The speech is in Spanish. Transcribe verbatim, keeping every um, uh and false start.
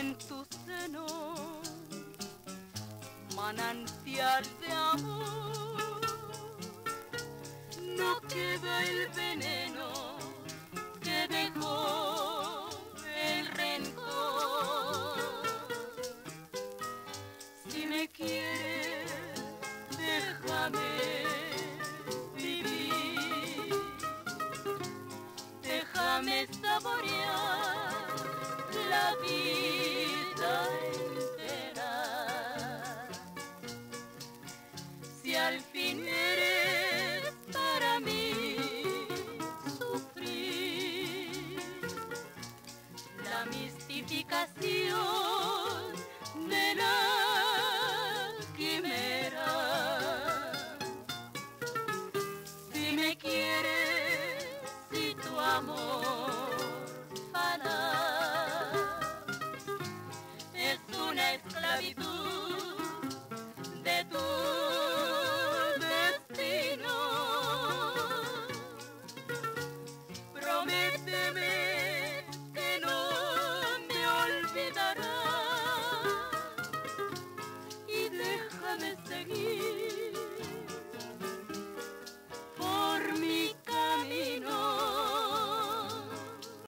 en tu seno, manantial de amor, no queda el veneno que dejó el rencor. Si me quieres, déjame vivir, déjame saborear la vida entera. Si al fin eres para mí sufrir la mistificación